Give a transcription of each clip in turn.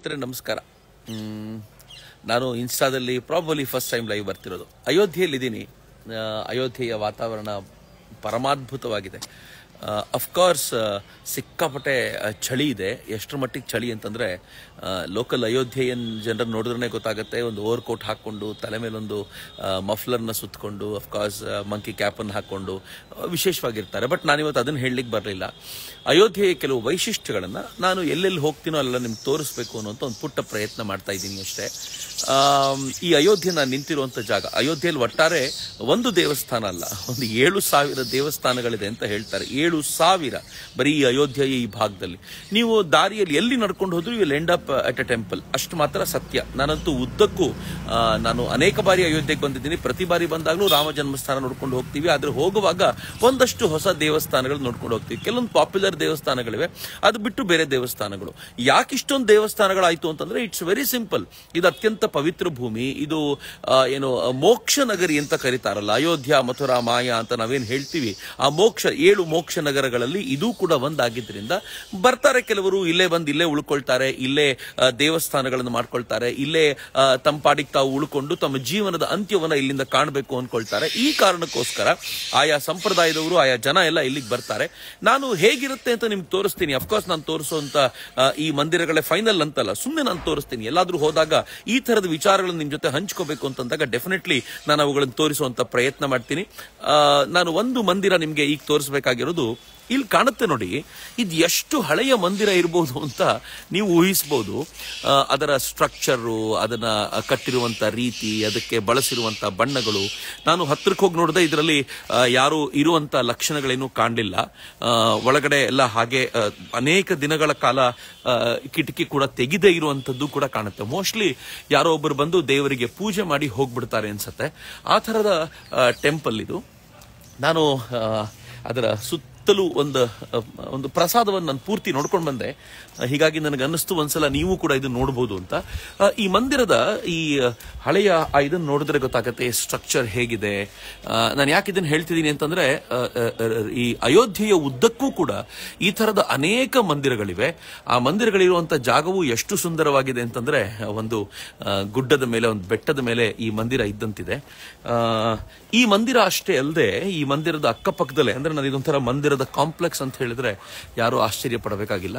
ಸ್ನೇಹಿತರೆ ನಮಸ್ಕಾರ. ನಾನು ಇನ್ಸ್ಟಾದಲ್ಲಿ ಪ್ರಾಬಲಿ ಫಸ್ಟ್ ಟೈಮ್ ಲೈವ್ ಬರ್ತಿರೋದು. ಅಯೋಧ್ಯೆಯಲ್ಲಿದ್ದೀನಿ. ಅಯೋಧ್ಯೆಯ ವಾತಾವರಣ ಪರಮಾದ್ಭುತವಾಗಿದೆ. ಅಫ್ಕೋರ್ಸ್ ಸಿಕ್ಕಾಪಟ್ಟೆ ಚಳಿ ಇದೆ. ಎಷ್ಟರ ಮಟ್ಟಿಗೆ ಚಳಿ ಅಂತಂದರೆ ಲೋಕಲ್ ಅಯೋಧ್ಯೆಯನ್ ಜನರನ್ನು ನೋಡಿದ್ರೆ ಗೊತ್ತಾಗುತ್ತೆ. ಒಂದು ಓವರ್ ಕೋಟ್ ಹಾಕ್ಕೊಂಡು ತಲೆ ಮೇಲೊಂದು ಮಫ್ಲರ್ನ ಸುತ್ತಕೊಂಡು ಅಫ್ಕೋರ್ಸ್ ಮಂಕಿ ಕ್ಯಾಪನ್ನು ಹಾಕ್ಕೊಂಡು ವಿಶೇಷವಾಗಿರ್ತಾರೆ. ಬಟ್ ನಾನಿವತ್ತು ಅದನ್ನು ಹೇಳಲಿಕ್ಕೆ ಬರಲಿಲ್ಲ. ಅಯೋಧ್ಯೆಯ ಕೆಲವು ವೈಶಿಷ್ಟ್ಯಗಳನ್ನು ನಾನು ಎಲ್ಲೆಲ್ಲಿ ಹೋಗ್ತೀನೋ ಅಲ್ಲೆಲ್ಲ ನಿಮ್ಗೆ ತೋರಿಸ್ಬೇಕು ಅನ್ನೋಂಥ ಒಂದು ಪುಟ್ಟ ಪ್ರಯತ್ನ ಮಾಡ್ತಾ ಇದ್ದೀನಿ ಅಷ್ಟೇ. ಈ ಅಯೋಧ್ಯೆ ನಾನು ನಿಂತಿರುವಂಥ ಜಾಗ, ಅಯೋಧ್ಯೆಯಲ್ಲಿ ಒಟ್ಟಾರೆ ಒಂದು ದೇವಸ್ಥಾನ ಅಲ್ಲ, ಒಂದು 7,000 ದೇವಸ್ಥಾನಗಳಿದೆ ಅಂತ ಹೇಳ್ತಾರೆ. 7,000 ಬರೀ ಈ ಅಯೋಧ್ಯೆಯ ಈ ಭಾಗದಲ್ಲಿ. ನೀವು ದಾರಿಯಲ್ಲಿ ಎಲ್ಲಿ ನಡ್ಕೊಂಡು ಹೋದ್ರು you will end up at a temple. ಅಷ್ಟು ಮಾತ್ರ ಸತ್ಯ. ನಾನಂತೂ ಉದ್ದಕ್ಕೂ ನಾನು ಅನೇಕ ಬಾರಿ ಅಯೋಧ್ಯೆಗೆ ಬಂದಿದ್ದೀನಿ. ಪ್ರತಿ ಬಾರಿ ಬಂದಾಗಲೂ ರಾಮ ಜನ್ಮಸ್ಥಾನ ನೋಡ್ಕೊಂಡು ಹೋಗ್ತೀವಿ. ಆದರೆ ಹೋಗುವಾಗ ಒಂದಷ್ಟು ಹೊಸ ದೇವಸ್ಥಾನಗಳು ನೋಡ್ಕೊಂಡು ಹೋಗ್ತೀವಿ. ಕೆಲವೊಂದು ಪಾಪ್ಯುಲರ್ ದೇವಸ್ಥಾನಗಳಿವೆ, ಅದು ಬಿಟ್ಟು ಬೇರೆ ದೇವಸ್ಥಾನಗಳು. ಯಾಕೆ ಇಷ್ಟೊಂದು ದೇವಸ್ಥಾನಗಳಾಯ್ತು ಅಂತಂದ್ರೆ ಇಟ್ಸ್ ವೆರಿ ಸಿಂಪಲ್. ಇದು ಅತ್ಯಂತ ಪವಿತ್ರ ಭೂಮಿ. ಇದು ಏನು ಮೋಕ್ಷ ನಗರಿ ಅಂತ ಕರೀತಾರಲ್ಲ, ಅಯೋಧ್ಯ, ಮಥುರಾ, ಮಾಯಾ ಅಂತ ನಾವೇನು ಹೇಳ್ತೀವಿ. ಆ 7 ಮೋಕ್ಷ ನಗರಗಳಲ್ಲಿ ಇದು ಕೂಡ ಒಂದಾಗಿದ್ದರಿಂದ ಬರ್ತಾರೆ ಕೆಲವರು. ಇಲ್ಲೇ ಬಂದು ಇಲ್ಲೇ ಉಳ್ಕೊಳ್ತಾರೆ, ಇಲ್ಲೇ ದೇವಸ್ಥಾನಗಳನ್ನು ಮಾಡ್ಕೊಳ್ತಾರೆ, ಇಲ್ಲೇ ತಮ್ಮ ಪಾಡಿಗೆ ತಾವು ಉಳ್ಕೊಂಡು ತಮ್ಮ ಜೀವನದ ಅಂತ್ಯವನ್ನ ಇಲ್ಲಿಂದ ಕಾಣಬೇಕು ಅನ್ಕೊಳ್ತಾರೆ. ಈ ಕಾರಣಕ್ಕೋಸ್ಕರ ಆಯಾ ಸಂಪ್ರದಾಯದವರು, ಆಯಾ ಜನ ಎಲ್ಲ ಇಲ್ಲಿಗೆ ಬರ್ತಾರೆ. ನಾನು ಹೇಗಿರುತ್ತೆ ಅಂತ ನಿಮ್ಗೆ ತೋರಿಸ್ತೀನಿ. ಅಫ್ಕೋರ್ಸ್ ನಾನು ತೋರಿಸುವಂತ ಈ ಮಂದಿರಗಳೇ ಫೈನಲ್ ಅಂತಲ್ಲ, ಸುಮ್ಮನೆ ನಾನು ತೋರಿಸ್ತೀನಿ. ಎಲ್ಲಾದ್ರೂ ಹೋದಾಗ ಈ ತರದ ವಿಚಾರಗಳನ್ನು ನಿಮ್ ಜೊತೆ ಹಂಚ್ಕೋಬೇಕು ಅಂತಂದಾಗ ಡೆಫಿನೆಟ್ಲಿ ನಾನು ಅವುಗಳನ್ನು ತೋರಿಸುವಂತ ಪ್ರಯತ್ನ ಮಾಡ್ತೀನಿ. ನಾನು ಒಂದು ಮಂದಿರ ನಿಮ್ಗೆ ಈಗ ತೋರಿಸಬೇಕಾಗಿರೋದು ಇಲ್ಲಿ ಕಾಣುತ್ತೆ ನೋಡಿ. ಇದು ಎಷ್ಟು ಹಳೆಯ ಮಂದಿರ ಇರಬಹುದು ಅಂತ ನೀವು ಊಹಿಸಬಹುದು. ಅದರ ಸ್ಟ್ರಕ್ಚರು, ಅದನ್ನ ಕಟ್ಟಿರುವಂತ ರೀತಿ, ಅದಕ್ಕೆ ಬಳಸಿರುವಂತ ಬಣ್ಣಗಳು. ನಾನು ಹತ್ತಿರಕ್ಕೆ ಹೋಗಿ ನೋಡಿದೆ, ಇದರಲ್ಲಿ ಯಾರು ಇರುವಂತ ಲಕ್ಷಣಗಳೇನು ಕಾಣಲಿಲ್ಲ. ಒಳಗಡೆ ಎಲ್ಲ ಹಾಗೆ ಅನೇಕ ದಿನಗಳ ಕಾಲ ಕಿಟಕಿ ಕೂಡ ತೆಗೆದೇ ಇರುವಂತದ್ದು ಕೂಡ ಕಾಣುತ್ತೆ. ಮೋಸ್ಟ್ಲಿ ಯಾರೋ ಒಬ್ಬರು ಬಂದು ದೇವರಿಗೆ ಪೂಜೆ ಮಾಡಿ ಹೋಗ್ಬಿಡ್ತಾರೆ ಅನ್ಸತ್ತೆ. ಆ ಥರದ ಟೆಂಪಲ್ ಇದು. ನಾನು ಅದರ ಸುತ್ತಲೂ ಒಂದು ಪ್ರಸಾದವನ್ನು ನಾನು ಪೂರ್ತಿ ನೋಡ್ಕೊಂಡು ಬಂದೆ. ಹೀಗಾಗಿ ನನಗೆ ಅನ್ನಿಸ್ತು ಒಂದ್ಸಲ ನೀವು ಕೂಡ ಇದು ನೋಡ್ಬೋದು ಅಂತ. ಈ ಮಂದಿರದ ಈ ಹಳೆಯ ಇದನ್ನು ನೋಡಿದ್ರೆ ಗೊತ್ತಾಗತ್ತೆ ಸ್ಟ್ರಕ್ಚರ್ ಹೇಗಿದೆ. ನಾನು ಯಾಕೆ ಇದನ್ನು ಹೇಳ್ತಿದ್ದೀನಿ ಅಂತಂದ್ರೆ ಈ ಅಯೋಧ್ಯೆಯ ಉದ್ದಕ್ಕೂ ಕೂಡ ಈ ತರದ ಅನೇಕ ಮಂದಿರಗಳಿವೆ. ಆ ಮಂದಿರಗಳಿರುವಂತ ಜಾಗವು ಎಷ್ಟು ಸುಂದರವಾಗಿದೆ ಅಂತಂದ್ರೆ ಒಂದು ಗುಡ್ಡದ ಮೇಲೆ, ಒಂದು ಬೆಟ್ಟದ ಮೇಲೆ ಈ ಮಂದಿರ ಇದ್ದಂತಿದೆ. ಈ ಮಂದಿರ ಅಷ್ಟೇ ಅಲ್ಲದೆ ಈ ಮಂದಿರದ ಅಕ್ಕಪಕ್ಕದಲ್ಲೇ, ಅಂದ್ರೆ ನಾನು ಇದೊಂಥರ ಮಂದಿರದ ಕಾಂಪ್ಲೆಕ್ಸ್ ಅಂತ ಹೇಳಿದ್ರೆ ಯಾರೂ ಆಶ್ಚರ್ಯ ಪಡಬೇಕಾಗಿಲ್ಲ.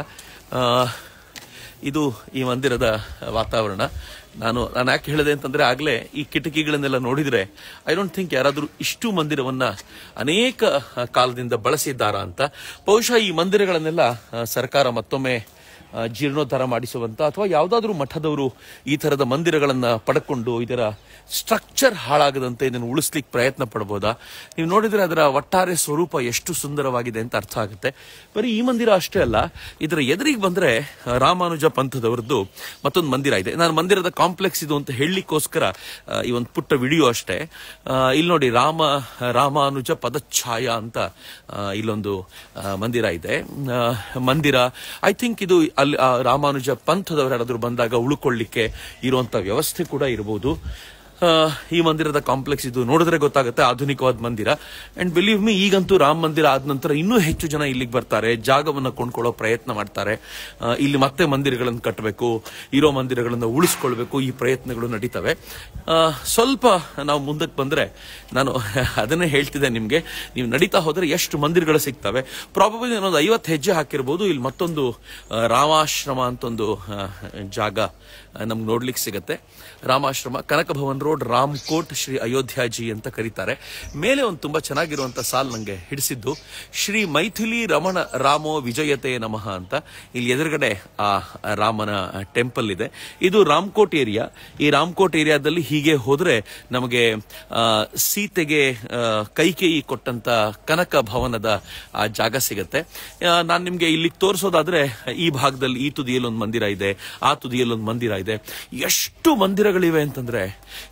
ಇದು ಈ ಮಂದಿರದ ವಾತಾವರಣ. ನಾನು ಯಾಕೆ ಹೇಳಿದೆ ಅಂತಂದ್ರೆ ಆಗ್ಲೇ ಈ ಕಿಟಕಿಗಳನ್ನೆಲ್ಲ ನೋಡಿದ್ರೆ ಐ ಡೋಂಟ್ ಥಿಂಕ್ ಯಾರಾದ್ರೂ ಇಷ್ಟು ಮಂದಿರವನ್ನ ಅನೇಕ ಕಾಲದಿಂದ ಬಳಸಿದ್ದಾರಾ ಅಂತ. ಬಹುಶಃ ಈ ಮಂದಿರಗಳನ್ನೆಲ್ಲ ಸರ್ಕಾರ ಮತ್ತೊಮ್ಮೆ ಜೀರ್ಣೋದ್ಧಾರ ಮಾಡಿಸುವಂತ ಅಥವಾ ಯಾವುದಾದ್ರೂ ಮಠದವರು ಈ ತರದ ಮಂದಿರಗಳನ್ನ ಪಡ್ಕೊಂಡು ಇದರ ಸ್ಟ್ರಕ್ಚರ್ ಹಾಳಾಗದಂತೆ ಇದನ್ನು ಉಳಿಸ್ಲಿಕ್ಕೆ ಪ್ರಯತ್ನ ಪಡಬಹುದಾ? ನೀವು ನೋಡಿದ್ರೆ ಅದರ ಒಟ್ಟಾರೆ ಸ್ವರೂಪ ಎಷ್ಟು ಸುಂದರವಾಗಿದೆ ಅಂತ ಅರ್ಥ ಆಗುತ್ತೆ. ಬರೀ ಈ ಮಂದಿರ ಅಷ್ಟೇ ಅಲ್ಲ, ಇದರ ಎದುರಿಗೆ ಬಂದ್ರೆ ರಾಮಾನುಜ ಪಂಥದವರದ್ದು ಮತ್ತೊಂದು ಮಂದಿರ ಇದೆ. ನಾನು ಮಂದಿರದ ಕಾಂಪ್ಲೆಕ್ಸ್ ಇದು ಅಂತ ಹೇಳಲಿಕ್ಕೋಸ್ಕರ ಈ ಒಂದು ಪುಟ್ಟ ವಿಡಿಯೋ ಅಷ್ಟೇ. ಇಲ್ಲಿ ನೋಡಿ, ರಾಮಾನುಜ ಪದಛಾಯ ಅಂತ ಇಲ್ಲೊಂದು ಮಂದಿರ ಇದೆ. ಮಂದಿರ ಐ ಥಿಂಕ್ ಇದು ಅಲ್ಲಿ ರಾಮಾನುಜ ಪಂಥದವರು ಯಾರಾದ್ರೂ ಬಂದಾಗ ಉಳ್ಕೊಳ್ಳಿಕ್ಕೆ ಇರುವಂತ ವ್ಯವಸ್ಥೆ ಕೂಡ ಇರಬಹುದು. ಈ ಮಂದಿರದ ಕಾಂಪ್ಲೆಕ್ಸ್ ಇದು ನೋಡಿದ್ರೆ ಗೊತ್ತಾಗುತ್ತೆ ಆಧುನಿಕವಾದ ಮಂದಿರ. ಅಂಡ್ ಬಿಲೀವ್ ಮಿ, ಈಗಂತೂ ರಾಮ ಮಂದಿರ ಆದ ನಂತರ ಇನ್ನೂ ಹೆಚ್ಚು ಜನ ಇಲ್ಲಿಗೆ ಬರ್ತಾರೆ, ಜಾಗವನ್ನು ಕೊಂಡ್ಕೊಳ್ಳೋ ಪ್ರಯತ್ನ ಮಾಡ್ತಾರೆ. ಇಲ್ಲಿ ಮತ್ತೆ ಮಂದಿರಗಳನ್ನು ಕಟ್ಟಬೇಕು, ಇರೋ ಮಂದಿರಗಳನ್ನು ಉಳಿಸ್ಕೊಳ್ಬೇಕು, ಈ ಪ್ರಯತ್ನಗಳು ನಡೀತವೆ. ಸ್ವಲ್ಪ ನಾವು ಮುಂದಕ್ಕೆ ಬಂದ್ರೆ ನಾನು ಅದನ್ನೇ ಹೇಳ್ತಿದ್ದೆ ನಿಮ್ಗೆ, ನೀವು ನಡೀತಾ ಹೋದ್ರೆ ಎಷ್ಟು ಮಂದಿರಗಳು ಸಿಗ್ತವೆ. ಪ್ರಾಬಬ್ಲಿ ನಾನೊಂದು 50 ಹೆಜ್ಜೆ ಹಾಕಿರ್ಬೋದು. ಇಲ್ಲಿ ಮತ್ತೊಂದು ರಾಮಾಶ್ರಮ ಅಂತ ಒಂದು ಜಾಗ ನಮ್ಗೆ ನೋಡ್ಲಿಕ್ಕೆ ಸಿಗತ್ತೆ. ರಾಮಾಶ್ರಮ, ಕನಕ ಭವನ್ ರೋಡ್, ರಾಮ್ಕೋಟ್, ಶ್ರೀ ಅಯೋಧ್ಯಾಜಿ ಅಂತ ಕರೀತಾರೆ. ಮೇಲೆ ಒಂದು ತುಂಬಾ ಚೆನ್ನಾಗಿರುವಂತ ಸಾಲ್ ನಂಗೆ ಹಿಡಿಸಿದ್ದು, ಶ್ರೀ ಮೈಥಿಲಿ ರಮಣ ರಾಮೋ ವಿಜಯತೆ ನಮಃ ಅಂತ. ಇಲ್ಲಿ ಎದುರುಗಡೆ ಆ ರಾಮನ ಟೆಂಪಲ್ ಇದೆ. ಇದು ರಾಮ್ಕೋಟ್ ಏರಿಯಾ. ಈ ರಾಮ್ಕೋಟ್ ಏರಿಯಾದಲ್ಲಿ ಹೀಗೆ ಹೋದ್ರೆ ನಮಗೆ ಸೀತೆಗೆ ಕೈಕೇಯಿ ಕೊಟ್ಟಂತ ಕನಕ ಭವನದ ಆ ಜಾಗ ಸಿಗತ್ತೆ. ನಾನು ನಿಮ್ಗೆ ಇಲ್ಲಿ ತೋರಿಸೋದಾದ್ರೆ ಈ ಭಾಗದಲ್ಲಿ ಈ ತುದಿಯಲ್ಲಿ ಒಂದು ಮಂದಿರ ಇದೆ, ಆ ತುದಿಯಲ್ಲಿ ಒಂದು ಮಂದಿರ ಇದೆ. ಎಷ್ಟು ಮಂದಿರಗಳಿವೆ ಅಂತಂದ್ರೆ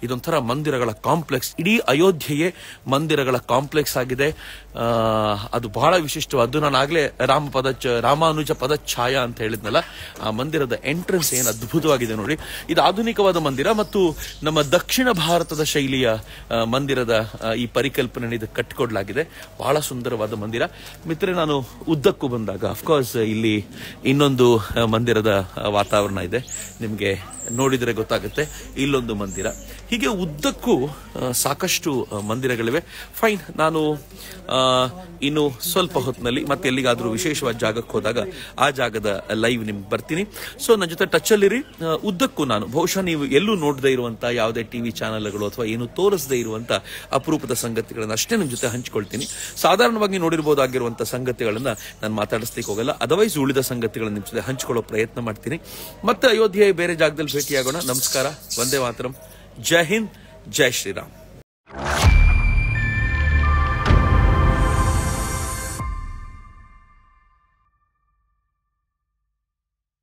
ಇದೊಂಥರ ಮಂದಿರಗಳ ಕಾಂಪ್ಲೆಕ್ಸ್. ಇಡೀ ಅಯೋಧ್ಯೆಯೇ ಮಂದಿರಗಳ ಕಾಂಪ್ಲೆಕ್ಸ್ ಆಗಿದೆ. ಅದು ಬಹಳ ವಿಶಿಷ್ಟವಾದ್ದು. ನಾನು ಆಗ್ಲೇ ರಾಮಾನುಜ ಪದಛಾಯ ಅಂತ ಹೇಳಿದ್ನಲ್ಲ, ಆ ಮಂದಿರದ ಎಂಟ್ರೆನ್ಸ್ ಏನು ಅದ್ಭುತವಾಗಿದೆ ನೋಡಿ. ಇದು ಆಧುನಿಕವಾದ ಮಂದಿರ ಮತ್ತು ನಮ್ಮ ದಕ್ಷಿಣ ಭಾರತದ ಶೈಲಿಯ ಮಂದಿರದ ಈ ಪರಿಕಲ್ಪನೆ ಇದು ಕಟ್ಟಿಕೊಡ್ಲಾಗಿದೆ. ಬಹಳ ಸುಂದರವಾದ ಮಂದಿರ. ಮಿತ್ರರೆ, ನಾನು ಉದ್ದಕ್ಕೂ ಬಂದಾಗ ಅಫ್ಕೋರ್ಸ್ ಇಲ್ಲಿ ಇನ್ನೊಂದು ಮಂದಿರದ ವಾತಾವರಣ ಇದೆ, ನಿಮಗೆ ನೋಡಿದರೆ ಗೊತ್ತಾಗುತ್ತೆ. ಇಲ್ಲೊಂದು ಮಂದಿರ, ಹೀಗೆ ಉದ್ದಕ್ಕೂ ಸಾಕಷ್ಟು ಮಂದಿರಗಳಿವೆ. ಫೈನ್, ನಾನು ಇನ್ನು ಸ್ವಲ್ಪ ಹೊತ್ತಿನಲ್ಲಿ ಮತ್ತೆ ಎಲ್ಲಿಗಾದ್ರೂ ವಿಶೇಷವಾದ ಜಾಗಕ್ಕೆ ಹೋದಾಗ ಆ ಜಾಗದ ಲೈವ್ ನಿಮ್ಗೆ ಬರ್ತೀನಿ. ಸೊ ನನ್ನ ಜೊತೆ ಟಚ್ ಅಲ್ಲಿರಿ. ಉದ್ದಕ್ಕೂ ನಾನು ಬಹುಶಃ ನೀವು ಎಲ್ಲೂ ನೋಡದೇ ಇರುವಂತ ಯಾವುದೇ ಟಿವಿ ಚಾನೆಲ್ಗಳು ಅಥವಾ ಏನು ತೋರಿಸದೇ ಇರುವಂತ ಅಪರೂಪದ ಸಂಗತಿಗಳನ್ನ ಅಷ್ಟೇ ನಿಮ್ಮ ಜೊತೆ ಹಂಚ್ಕೊಳ್ತೀನಿ. ಸಾಧಾರಣವಾಗಿ ನೋಡಿರ್ಬೋದಾಗಿರುವಂತ ಸಂಗತಿಗಳನ್ನ ನಾನು ಮಾತಾಡಿಸ್ಲಿಕ್ಕೆ ಹೋಗಲ್ಲ. ಅದರ್ವೈಸ್ ಉಳಿದ ಸಂಗತಿಗಳನ್ನ ನಿಮ್ಮ ಜೊತೆ ಹಂಚ್ಕೊಳ್ಳೋ ಪ್ರಯತ್ನ ಮಾಡ್ತೀನಿ. ಮತ್ತೆ ಅಯೋಧ್ಯೆ ಬೇರೆ ಜಾಗದಲ್ಲಿ ಭೇಟಿಯಾಗೋಣ. ನಮಸ್ಕಾರ, ವಂದೇ ಮಾತರಂ, ಜೈ ಹಿಂದ್, ಜೈ ಶ್ರೀರಾಮ್.